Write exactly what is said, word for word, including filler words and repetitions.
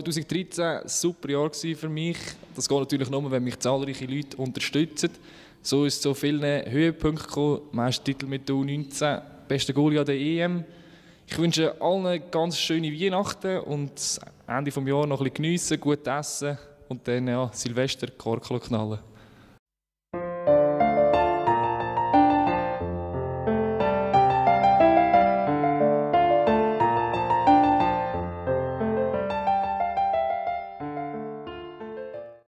zweitausenddreizehn war ein super Jahr für mich. Das geht natürlich nur, wenn mich zahlreiche Leute unterstützen. So ist es zu vielen Höhepunkten gekommen. Meist Titel mit der U neunzehn, bester Goalie an der E M. Ich wünsche allen ganz schöne Weihnachten und Ende des Jahres noch ein bisschen geniessen, gut essen und dann ja, Silvester Korken knallen.